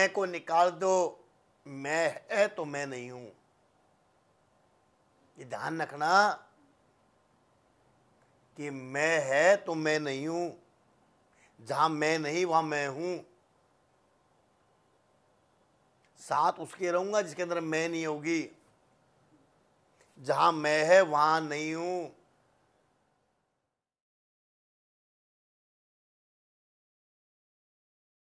मैं को निकाल दो, मैं है तो मैं नहीं हूं। ये ध्यान रखना कि मैं है तो मैं नहीं हूं। जहां मैं नहीं वहां मैं हूं। साथ उसके रहूंगा जिसके अंदर मैं नहीं होगी। जहां मैं है वहां नहीं हूं।